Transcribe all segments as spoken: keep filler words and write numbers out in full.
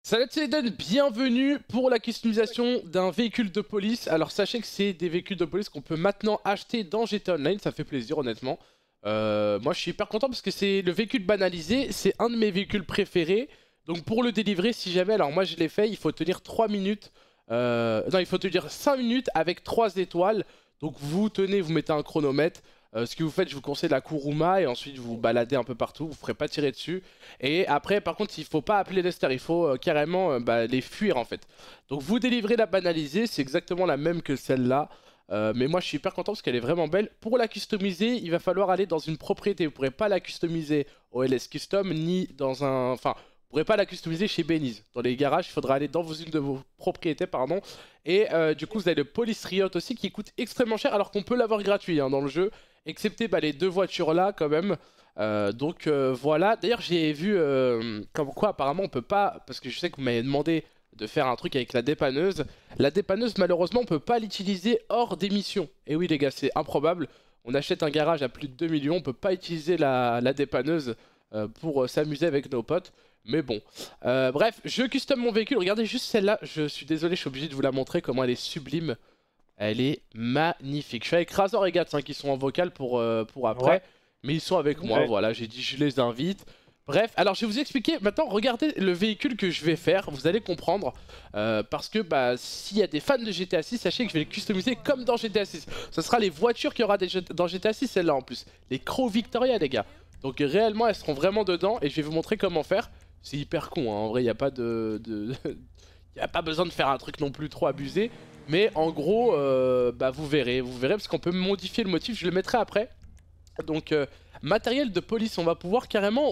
Salut c'est Eden, bienvenue pour la customisation d'un véhicule de police. Alors sachez que c'est des véhicules de police qu'on peut maintenant acheter dans G T A Online, ça fait plaisir honnêtement. Euh, moi je suis hyper content parce que c'est le véhicule banalisé, c'est un de mes véhicules préférés. Donc pour le délivrer si jamais, alors moi je l'ai fait, il faut tenir trois minutes, euh, non il faut tenir cinq minutes avec trois étoiles. Donc vous tenez, vous mettez un chronomètre. Euh, ce que vous faites, je vous conseille la Kuruma et ensuite vous vous baladez un peu partout, vous ne ferez pas tirer dessus. Et après, par contre, il faut pas appeler Lester, il faut euh, carrément euh, bah, les fuir en fait. Donc vous délivrez la banalisée, c'est exactement la même que celle-là. Euh, mais moi je suis hyper content parce qu'elle est vraiment belle. Pour la customiser, il va falloir aller dans une propriété. Vous ne pourrez pas la customiser au L S Custom ni dans un... Enfin, vous ne pourrez pas la customiser chez Beniz. Dans les garages, il faudra aller dans une de vos propriétés, pardon. Et euh, du coup, vous avez le Police Riot aussi qui coûte extrêmement cher alors qu'on peut l'avoir gratuit hein, dans le jeu. Excepté bah, les deux voitures là quand même. Euh, donc euh, voilà. D'ailleurs j'ai vu euh, comme quoi apparemment on peut pas... Parce que je sais que vous m'avez demandé de faire un truc avec la dépanneuse. La dépanneuse malheureusement on peut pas l'utiliser hors d'émission. Et oui les gars c'est improbable. On achète un garage à plus de deux millions. On peut pas utiliser la, la dépanneuse euh, pour euh, s'amuser avec nos potes. Mais bon, euh, bref, je custom mon véhicule. Regardez juste celle-là. Je suis désolé, je suis obligé de vous la montrer comment elle est sublime. Elle est magnifique. Je suis avec Razor et Gats hein, qui sont en vocal pour, euh, pour après. Ouais. Mais ils sont avec moi, ouais. Voilà. J'ai dit je les invite. Bref, alors je vais vous expliquer. Maintenant, regardez le véhicule que je vais faire. Vous allez comprendre. Euh, parce que bah, s'il y a des fans de G T A six, sachez que je vais les customiser comme dans G T A six. Ce sera les voitures qu'il y aura des, dans G T A six, celle-là en plus. Les Crow Victoria, les gars. Donc réellement, elles seront vraiment dedans. Et je vais vous montrer comment faire. C'est hyper con, hein. En vrai, il n'y a pas de... de... Il n'y a pas besoin de faire un truc non plus trop abusé. Mais en gros, euh, bah vous verrez, vous verrez parce qu'on peut modifier le motif, je le mettrai après. Donc, euh, matériel de police, on va pouvoir carrément...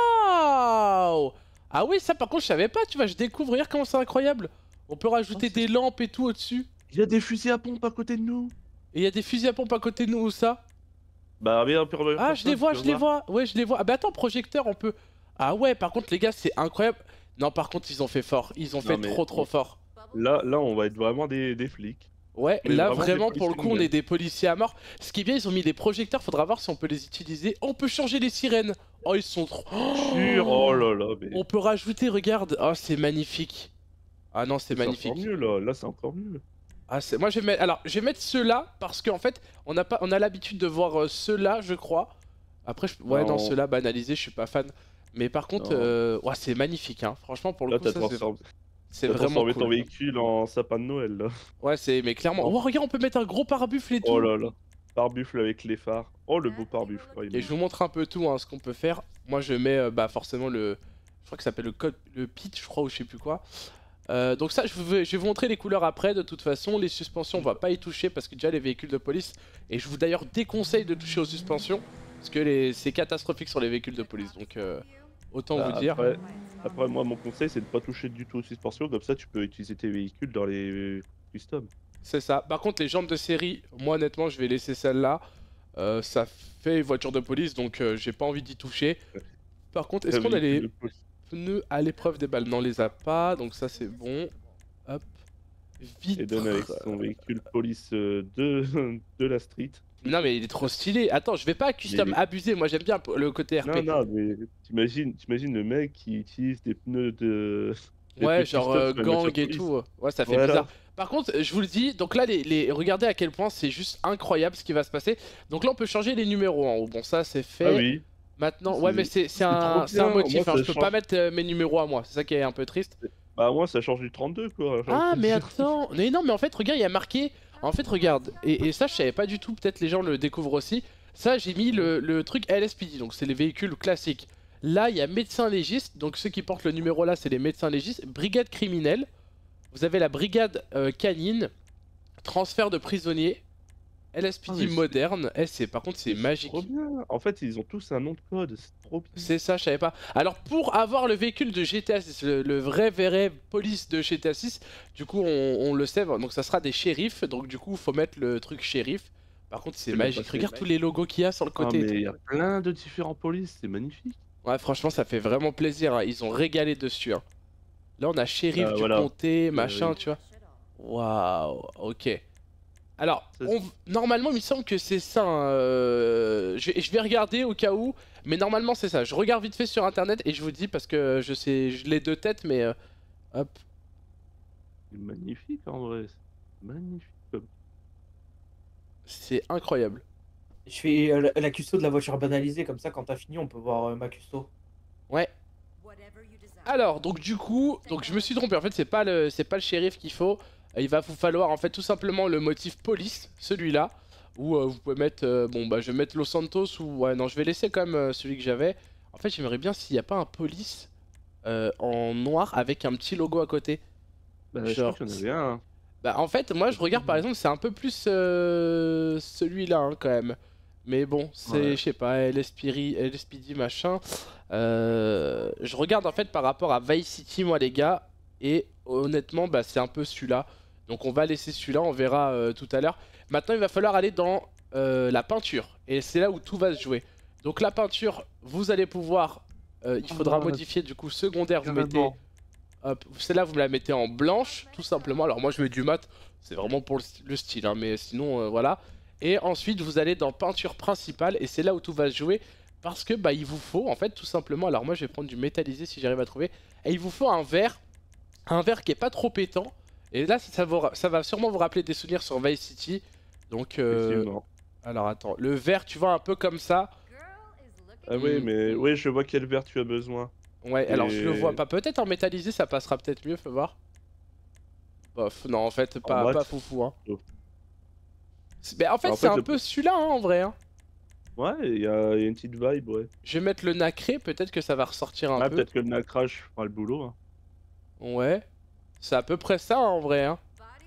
Waouh! Ah oui, ça par contre je savais pas, tu vois, je découvre, regarde comment c'est incroyable. On peut rajouter oh, des lampes et tout au-dessus. Il y a des fusils à pompe à côté de nous. Et il y a des fusils à pompe à côté de nous, où ça? Bah bien, peu Ah je les vois, je les vois, ouais je les vois. Ah bah attends, projecteur on peut... Ah ouais, par contre les gars, c'est incroyable. Non par contre ils ont fait fort, ils ont fait non, trop trop on... fort. Là, là, on va être vraiment des, des flics. Ouais, là vraiment, vraiment pour le coup, on est des policiers à mort. Ce qui est bien, ils ont mis des projecteurs, faudra voir si on peut les utiliser. Oh, on peut changer les sirènes. Oh, ils sont trop... Oh, oh là là, mais... On peut rajouter, regarde. Oh, c'est magnifique. Ah non, c'est magnifique. C'est encore mieux, là. Là, c'est encore mieux. Ah, moi, je vais mettre... Alors, je vais mettre ceux-là, parce qu'en fait, on a, pas... on a l'habitude de voir euh, ceux-là, je crois. Après, je... ouais, non, non ceux-là, banalisés, je suis pas fan. Mais par contre, euh... ouais, c'est magnifique, hein. Franchement, pour le là, coup, ça, transform... c'est vraiment cool. ton véhicule en sapin de Noël, là. Ouais, c'est... Mais clairement... Oh, regarde, on peut mettre un gros pare-buffle et tout. Oh là là. Pare-buffle avec les phares. Oh, le beau pare-buffle. Oh, et je vous montre un peu tout, hein, ce qu'on peut faire. Moi, je mets, euh, bah, forcément, le... Je crois que ça s'appelle le code... Le pitch, je crois, ou je sais plus quoi. Euh, donc ça, je, veux... je vais vous montrer les couleurs après, de toute façon. Les suspensions, on va pas y toucher, parce que déjà, les véhicules de police... Et je vous, d'ailleurs, déconseille de toucher aux suspensions. Parce que les... c'est catastrophique sur les véhicules de police, donc... Euh... Autant bah, vous dire. Après, après, moi, mon conseil, c'est de pas toucher du tout aux suspensions. Comme ça, tu peux utiliser tes véhicules dans les customs. C'est ça. Par contre, les jantes de série, moi, honnêtement, je vais laisser celle-là. Euh, ça fait voiture de police, donc euh, j'ai pas envie d'y toucher. Par contre, est-ce qu'on a les pneus à l'épreuve des balles? Non, on les a pas, donc ça, c'est bon. Hop. Vitre. Et donne avec son véhicule police de, de la street. Non mais il est trop stylé. Attends, je vais pas custom mais... abuser, moi j'aime bien le côté R P. Non, non, mais t'imagines le mec qui utilise des pneus de... Des ouais, genre euh, gang et tout. Ouais, ça fait voilà. bizarre. Par contre, je vous le dis, donc là, les, les... regardez à quel point c'est juste incroyable ce qui va se passer. Donc là, on peut changer les numéros en haut. Bon, ça c'est fait. Ah oui. Maintenant, ouais, mais c'est un, un motif. Moi, hein. Je peux change... pas mettre euh, mes numéros à moi. C'est ça qui est un peu triste. Bah, moi, ça change du trente-deux quoi. Ah, mais attends. Mais non, mais en fait, regarde, il y a marqué. En fait, regarde, et, et ça, je savais pas du tout, peut-être les gens le découvrent aussi. Ça, j'ai mis le, le truc L S P D, donc c'est les véhicules classiques. Là, il y a médecin légiste, donc ceux qui portent le numéro là, c'est les médecins légistes. Brigade criminelle, vous avez la brigade euh, canine, transfert de prisonniers, L S P D ah, moderne. Eh, c'est par contre, c'est magique. Trop bien. En fait, ils ont tous un nom de code, c'est trop bien. C'est ça, je savais pas. Alors, pour avoir le véhicule de G T A six, le, le vrai, vrai police de G T A six, du coup, on, on le sait, donc ça sera des shérifs. Donc, du coup, il faut mettre le truc shérif. Par contre, c'est magique. Regarde tous les logos qu'il y a sur le côté. Ah, mais il y a plein de différents polices, c'est magnifique. Ouais, franchement, ça fait vraiment plaisir. Hein. Ils ont régalé dessus. Hein. Là, on a shérif euh, du voilà. comté, machin, euh, oui. tu vois. Waouh, ok. Alors, on... normalement, il me semble que c'est ça. Hein. Euh... Je, je vais regarder au cas où, mais normalement, c'est ça. Je regarde vite fait sur internet et je vous dis parce que je sais, je l'ai de tête, mais euh... Hop. C'est magnifique en vrai. Magnifique. Comme... C'est incroyable. Je fais euh, la, la custo de la voiture banalisée, comme ça quand t'as fini on peut voir euh, ma custo. Ouais. Alors, donc du coup, donc je me suis trompé, en fait c'est pas le c'est pas le shérif qu'il faut. Il va vous falloir en fait tout simplement le motif police, celui-là. Ou euh, vous pouvez mettre, euh, bon bah je vais mettre Los Santos ou... Ouais non, je vais laisser quand même euh, celui que j'avais. En fait j'aimerais bien s'il n'y a pas un police euh, en noir avec un petit logo à côté. Bah, je Genre, crois qu'il y en avait un. Hein. Bah en fait moi je regarde par exemple c'est un peu plus euh, celui-là hein, quand même. Mais bon c'est Ouais. je sais pas L S P D machin. Euh, je regarde en fait par rapport à Vice City moi les gars. Et honnêtement bah c'est un peu celui-là. Donc on va laisser celui-là, on verra euh, tout à l'heure. Maintenant il va falloir aller dans euh, la peinture. Et c'est là où tout va se jouer. Donc la peinture vous allez pouvoir euh, il faudra Ah, modifier du coup secondaire. Vous mettez carrément. hop, celle-là vous me la mettez en blanche tout simplement. Alors moi je mets du mat, c'est vraiment pour le, le style hein, mais sinon euh, voilà. Et ensuite vous allez dans peinture principale et c'est là où tout va se jouer. Parce que bah il vous faut en fait tout simplement. Alors moi je vais prendre du métallisé si j'arrive à trouver. Et il vous faut un verre. Un verre qui est pas trop pétant. Et là ça, vous, ça va sûrement vous rappeler des souvenirs sur Vice City. Donc euh... Effectivement. alors attends, le verre tu vois un peu comme ça. Ah oui, Mm. mais oui, je vois quel verre tu as besoin. Ouais, alors je le Et- vois pas. Peut-être en métallisé ça passera peut-être mieux, faut voir. Bof, non en fait pas, mat. pas foufou hein. Oh. C'est- Mais en fait En c'est fait, un le- peu celui-là hein, en vrai hein. Ouais, il y, a il y a une petite vibe, ouais. Je vais mettre le nacré, peut-être que ça va ressortir un Ah, peu. peut-être que le nacrage fera le boulot. Hein. Ouais. C'est à peu près ça en vrai hein.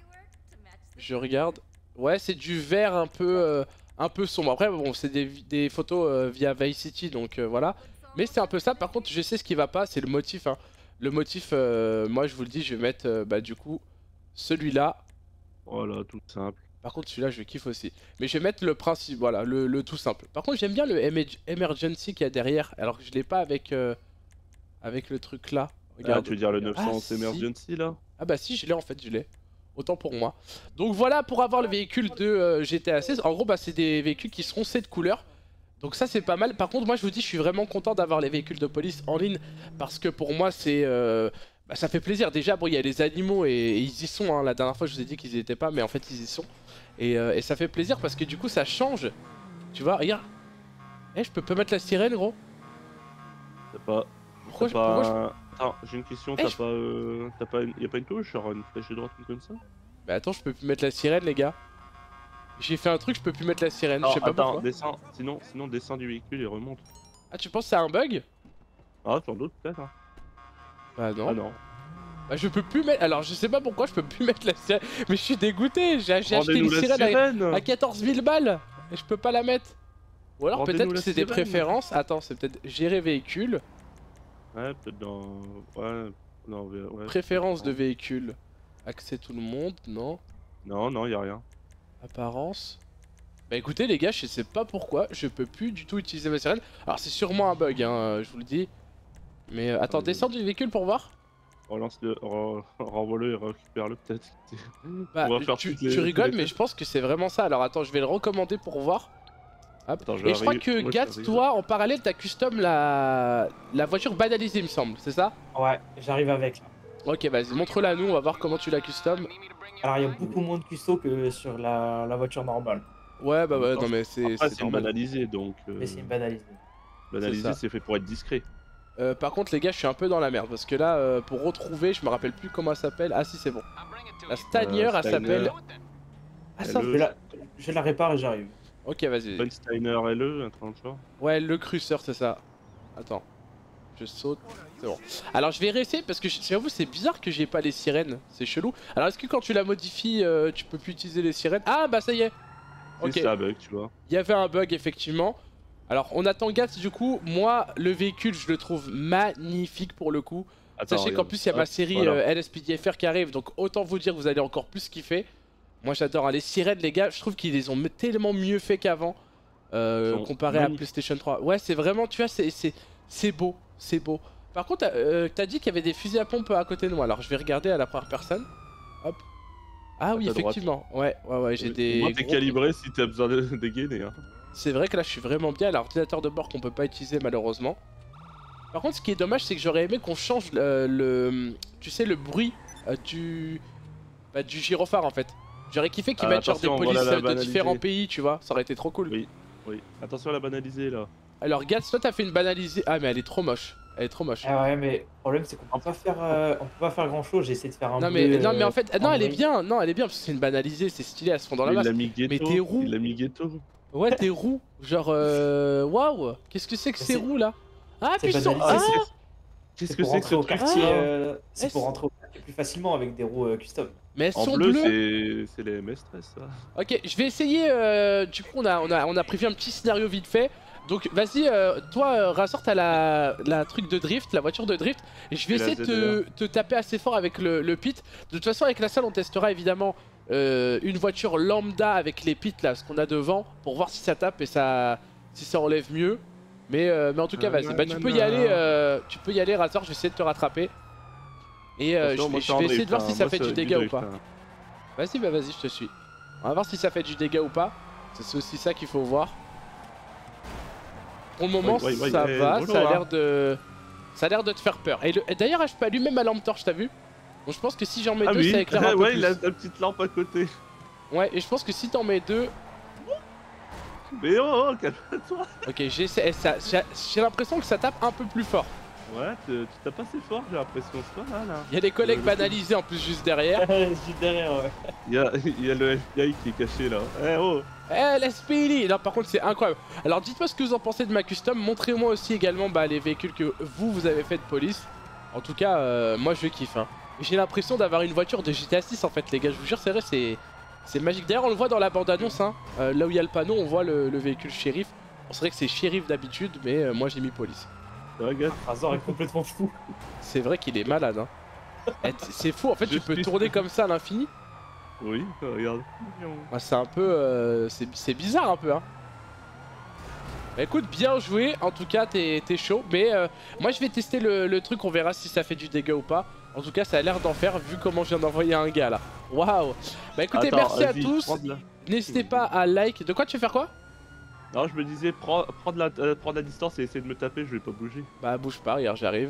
Je regarde. Ouais c'est du vert un peu euh, un peu sombre. Après bon c'est des, des photos euh, via Vice City donc euh, voilà. Mais c'est un peu ça. Par contre je sais ce qui va pas, c'est le motif hein. Le motif euh, moi je vous le dis je vais mettre euh, bah du coup celui-là. Voilà, tout simple. Par contre celui-là je kiffe aussi. Mais je vais mettre le principe, voilà, le, le tout simple. Par contre j'aime bien le Emer- Emergency qu'il y a derrière. Alors que je l'ai pas avec, euh, avec le truc là. Ah, Regarde. tu veux dire le neuf cent Ah, si. Emergency là? Ah bah si je l'ai en fait, je l'ai. Autant pour moi. Donc voilà pour avoir le véhicule de euh, G T A seize. En gros bah c'est des véhicules qui seront cette couleur. Donc ça c'est pas mal. Par contre moi je vous dis je suis vraiment content d'avoir les véhicules de police en ligne. Parce que pour moi c'est... euh, Bah, ça fait plaisir. Déjà bon il y a les animaux et, et ils y sont hein. La dernière fois je vous ai dit qu'ils y étaient pas mais en fait ils y sont. Et, euh, et ça fait plaisir parce que du coup ça change. Tu vois regarde. Eh je peux pas mettre la sirène gros. T'as pas. Pourquoi, T'as je- pourquoi je- pas... Attends, j'ai une question, Eh, t'as je- pas. Euh... T'as pas une... Y a pas une touche, genre une flèche de droite ou comme ça? Bah attends je peux plus mettre la sirène les gars. J'ai fait un truc je peux plus mettre la sirène. Je sais pas attends, pourquoi. descends, sinon, sinon descends du véhicule et remonte. Ah tu penses que c'est un bug? Ah, sans doute peut-être. Hein. Bah non. Ah non. Bah je peux plus mettre. Alors je sais pas pourquoi je peux plus mettre la sirène. Mais je suis dégoûté. J'ai j'ai acheté Rendez-nous une la sirène, à- sirène. à quatorze mille balles. Et je peux pas la mettre. Ou alors Rendez-nous peut-être que la c'est des sirène. préférences. Attends c'est peut-être gérer véhicule. Ouais, peut-être dans. Ouais, non, ouais. Préférences de véhicule. Accès tout le monde. Non. Non, non, y a rien. Apparence. Bah écoutez les gars, je sais pas pourquoi, je peux plus du tout utiliser ma sirène. Alors c'est sûrement un bug, hein, euh, je vous le dis. Mais euh, attends, Euh. descends du véhicule pour voir. Relance-le, re- renvoie-le et récupère-le peut-être. Bah, On va faire tu, toutes les- tu toutes rigoles, les mais tests. je pense que c'est vraiment ça. Alors attends, je vais le recommander pour voir. Hop. Attends, je Et je crois arrive- que moi, je Gat, arrive. toi, en parallèle, t'as custom la... la voiture banalisée, il me semble, c'est ça? Ouais, j'arrive avec là. Ok, vas-y, montre-la à nous, on va voir comment tu la custom. Alors il y a beaucoup moins de custo que sur la, la voiture normale. Ouais, bah ouais, Attends, non mais c'est Après, c'est c'est une normal. banalisée donc. euh, Mais c'est une banalisée. Banalisée, ça. c'est fait pour être discret. Euh, par contre, les gars, je suis un peu dans la merde parce que là, euh, pour retrouver, je me rappelle plus comment elle s'appelle. Ah si, c'est bon. La Stanier, Euh, elle Steiner. s'appelle... Ah ça, Elle Je la, je la répare et j'arrive. ok, vas-y. Bonne Steiner L E, un truc genre. Ouais, le Cruiser, c'est ça. Attends. Je saute. C'est bon. Alors, je vais rester parce que j'avoue, c'est bizarre que j'ai pas les sirènes. C'est chelou. Alors, est-ce que quand tu la modifies, euh, tu peux plus utiliser les sirènes? Ah, bah ça y est. Ok. C'est ça, bug, tu vois. Il y avait un bug, effectivement. Alors, on attend Gat, du coup. Moi, le véhicule, je le trouve magnifique pour le coup. Attends, Sachez qu'en regarde. plus, il y a Hop, ma série voilà. euh, L S P D F R qui arrive. Donc, autant vous dire que vous allez encore plus kiffer. Moi, j'adore. hein. Les sirènes, les gars, je trouve qu'ils les ont tellement mieux fait qu'avant. Euh, Ils sont comparé à magnifiques. PlayStation trois. Ouais, c'est vraiment, tu vois, c'est- c'est c'est beau. C'est beau. Par contre, euh, t'as dit qu'il y avait des fusils à pompe à côté de moi. Alors, je vais regarder à la première personne. Hop. Ah oui, ta droite. effectivement. Ouais, ouais, ouais, j'ai Au des. moins, t'es gros- calibré si t'as besoin de dégainer. Hein. C'est vrai que là, je suis vraiment bien. L'ordinateur de bord qu'on peut pas utiliser malheureusement. Par contre, ce qui est dommage, c'est que j'aurais aimé qu'on change le, le, tu sais, le bruit euh, du, bah, du gyrophare en fait. J'aurais kiffé qu'ils Ah, mettent genre des attention, polices voilà la de banalisée. différents pays, tu vois. Ça aurait été trop cool. Oui, oui. Attention à la banaliser là. Alors, Gats, toi, t'as fait une banalisée. Ah, mais elle est trop moche. Elle est trop moche. Ah ouais, mais le problème c'est qu'on peut pas faire, euh, on peut pas faire grand chose. J'ai essayé de faire un Non mais, bleu, non mais en euh, fait, non en elle est gris. bien, non elle est bien parce que c'est une banalisée, c'est stylé, elles se font dans la Mais il masse. l'a mis ghetto. tes roues- Il l'a mis ghetto. Ouais tes roues, genre euh... waouh, qu'est-ce que c'est que Mais ces c'est- roues là? Ah c'est puis ils sont... banalisé, Ah c'est- Qu'est-ce C'est que pour c'est que rentrer ce au truc quartier, Ah. euh, Eh, c'est pour rentrer au quartier plus facilement avec des roues euh, custom. Mais elles En sont bleu, bleues. c'est c'est les M S treize ça. Ok, je vais essayer, euh... du coup on a, on, a, on a prévu un petit scénario vite fait. Donc vas-y, euh, toi euh, Rassort t'as la, la truc de drift, la voiture de drift. Et je vais Et la essayer de te, te taper assez fort avec le, le pit. De toute façon avec la salle on testera évidemment euh, une voiture lambda avec les pits là, ce qu'on a devant. Pour voir si ça tape et ça, si ça enlève mieux. Mais, euh, mais en tout cas vas-y, bah tu peux y aller, euh, tu peux y aller Rassort, je vais essayer de te rattraper. Et euh, Attention, je moi, vais, je je suis en vais essayer drift, de voir hein. si ça Moi, fait c'est du du dégât ou drift, pas. hein. Vas-y bah vas-y je te suis. On va voir si ça fait du dégât ou pas. C'est aussi ça qu'il faut voir. Pour le moment Oui, oui, oui, ça eh, va, bonjour, ça a hein. l'air de... Ça a l'air de te faire peur. Et, le- et d'ailleurs je peux allumer ma lampe torche, t'as vu? Donc je pense que si j'en mets Ah deux oui, ça éclaire un peu ouais, plus. il a la petite lampe à côté. Ouais et je pense que si t'en mets deux... Mais oh, oh calme-toi. Ok j'essaie, ça- j'ai j'ai l'impression que ça tape un peu plus fort. Ouais, tu tu tapes assez fort, j'ai l'impression. C'est pas mal, hein. Il y a des collègues Euh, le- banalisés en plus juste derrière. Juste derrière, ouais. Il y a, il y a le F B I qui est caché là. Eh oh. Eh l'S P I D! Non par contre c'est incroyable. Alors dites-moi ce que vous en pensez de ma custom, montrez-moi aussi également bah, les véhicules que vous vous avez fait de police. En tout cas euh, moi je kiffe hein. J'ai l'impression d'avoir une voiture de G T A six en fait les gars, je vous jure c'est vrai, c'est c'est magique. D'ailleurs on le voit dans la bande annonce hein. Euh, là où il y a le panneau on voit le, le véhicule shérif. On serait que c'est shérif d'habitude mais euh, moi j'ai mis police. Regarde. Razor est complètement fou. C'est vrai qu'il est malade hein. Eh, t- C'est fou en fait, Je tu peux suis- tourner comme ça à l'infini. Oui, regarde. Ah, c'est un peu... euh, c'est c'est bizarre un peu hein. Bah écoute, bien joué, en tout cas t'es t'es chaud, mais euh, moi je vais tester le, le truc, on verra si ça fait du dégât ou pas. En tout cas ça a l'air d'en faire vu comment je viens d'envoyer un gars là. Waouh. Bah écoutez, Attends, merci à vas-y, tous, prends de la- n'hésitez pas à like. De quoi tu veux faire quoi? Non, je me disais, prends, prends, de la, euh, prends de la distance et essaie de me taper, je vais pas bouger. Bah bouge pas, regarde j'arrive.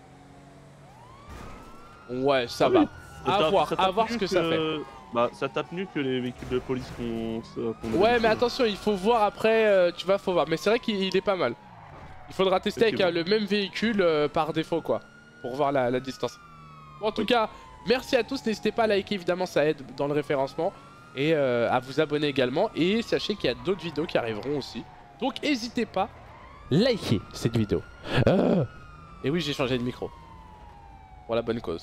Ouais ça Ah va. oui. À Ça- voir, ça à tape voir mieux ce que ça fait. Bah, ça tape mieux que les véhicules de police qu'on. qu'on Ouais avait mais fait. attention il faut voir après, euh, tu vas faut voir. Mais c'est vrai qu'il il est pas mal. Il faudra tester avec euh, le même véhicule euh, par défaut quoi. Pour voir la, la distance. Bon, en tout Oui. cas, merci à tous, n'hésitez pas à liker évidemment ça aide dans le référencement. Et euh, à vous abonner également. Et sachez qu'il y a d'autres vidéos qui arriveront aussi. Donc n'hésitez pas, likez cette vidéo. Euh... Et oui j'ai changé de micro. Pour la bonne cause.